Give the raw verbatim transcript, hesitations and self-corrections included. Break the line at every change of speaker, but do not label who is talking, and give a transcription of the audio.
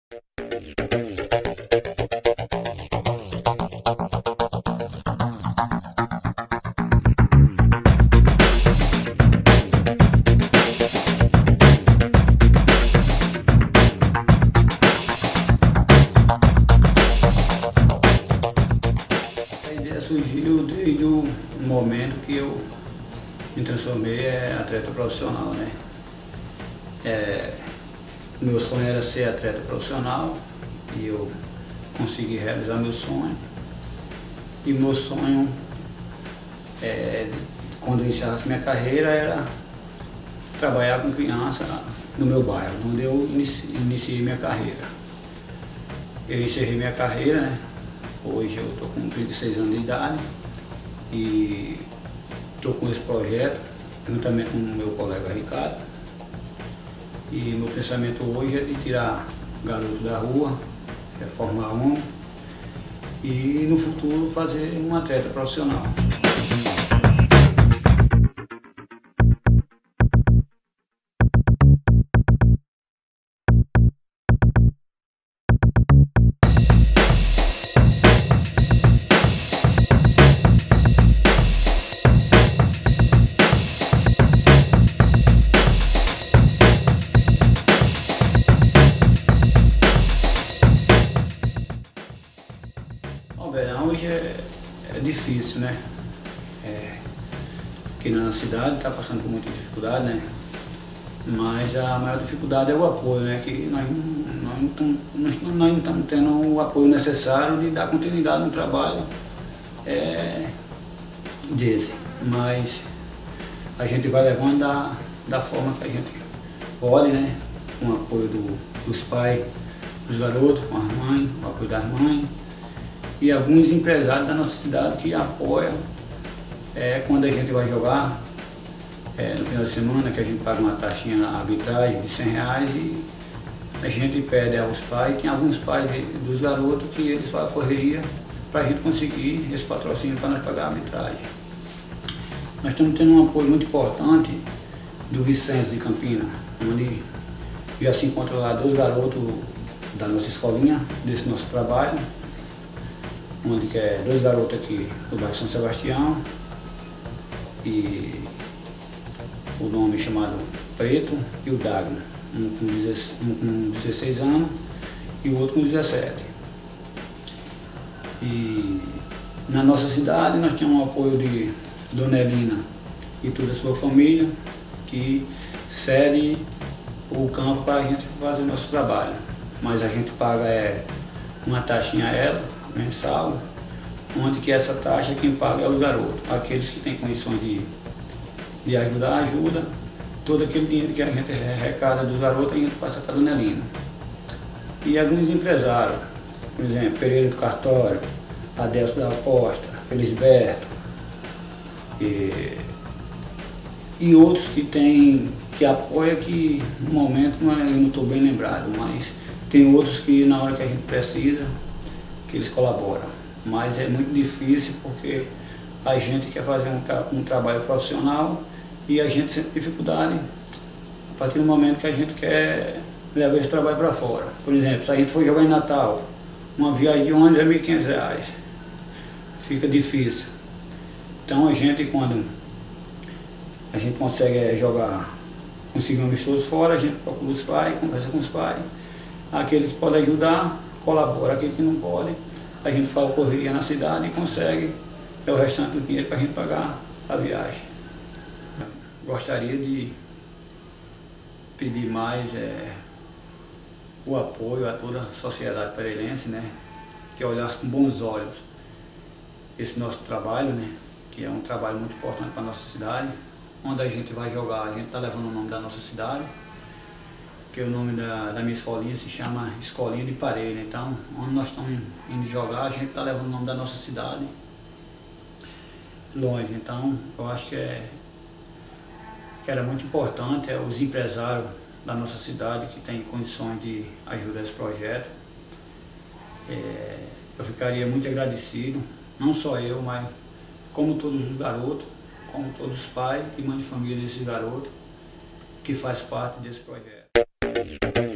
Essa ideia surgiu desde o momento que eu me transformei em atleta profissional, né? É, meu sonho era ser atleta profissional e eu consegui realizar meu sonho. E meu sonho, é, quando eu iniciasse minha carreira, era trabalhar com criança no meu bairro, onde eu iniciei, iniciei minha carreira. Eu encerrei minha carreira, né? Hoje eu estou com trinta e seis anos de idade e estou com esse projeto juntamente com o meu colega Ricardo. E meu pensamento hoje é de tirar garoto da rua, é formar homem e no futuro fazer um atleta profissional. O verão hoje é, é difícil, né? É, aqui na cidade está passando por muita dificuldade, né? Mas a maior dificuldade é o apoio, né? Que nós não, nós não, tamo, nós, nós não estamos tendo o apoio necessário de dar continuidade no trabalho é, desse. Mas a gente vai levando da, da forma que a gente pode, né? Com o apoio do, dos pais, dos garotos, com as mães, o apoio das mães. E alguns empresários da nossa cidade que apoiam é, quando a gente vai jogar é, no final de semana, que a gente paga uma taxinha na arbitragem de cem reais e a gente pede aos pais. Tem alguns pais de, dos garotos que eles fazem correria para a gente conseguir esse patrocínio para nós pagar a arbitragem. Nós estamos tendo um apoio muito importante do Vicente de Campina, onde já se encontra lá dois garotos da nossa escolinha, desse nosso trabalho, onde que é dois garotos aqui do bairro São Sebastião e o nome chamado Preto e o Dagno, um com, um com dezesseis anos e o outro com dezessete. E na nossa cidade nós temos o apoio de Dona Elina e toda a sua família, que cede o campo para a gente fazer o nosso trabalho. Mas a gente paga é, uma taxinha a ela, mensal, onde que essa taxa quem paga é os garotos. Aqueles que têm condições de, de ajudar, ajuda. Todo aquele dinheiro que a gente arrecada dos garotos, a gente passa para a Dona Elina. E alguns empresários, por exemplo, Pereira do Cartório, Adelso da Aposta, Felisberto, e, e outros que tem, que apoiam, que no momento não, eu não estou bem lembrado, mas tem outros que na hora que a gente precisa, que eles colaboram. Mas é muito difícil porque a gente quer fazer um, tra um trabalho profissional e a gente sente dificuldade a partir do momento que a gente quer levar esse trabalho para fora. Por exemplo, se a gente for jogar em Natal, uma viagem de ônibus é mil e quinhentos reais. Fica difícil. Então a gente, quando a gente consegue jogar, conseguir um amistoso fora, a gente procura os pais, conversa com os pais. Aquele que pode ajudar, colabora. Aquele que não pode, a gente faz correria na cidade e consegue é o restante do dinheiro para a gente pagar a viagem. Gostaria de pedir mais é, o apoio a toda a sociedade pereirense, né, que olhasse com bons olhos esse nosso trabalho, né, que é um trabalho muito importante para a nossa cidade. Onde a gente vai jogar, a gente está levando o nome da nossa cidade, que o nome da, da minha escolinha se chama Escolinha de Parelha. Então, onde nós estamos indo jogar, a gente está levando o nome da nossa cidade longe. Então, eu acho que, é, que era muito importante é, os empresários da nossa cidade que têm condições de ajudar esse projeto. É, eu ficaria muito agradecido, não só eu, mas como todos os garotos, como todos os pais e mães de família desses garotos que faz parte desse projeto.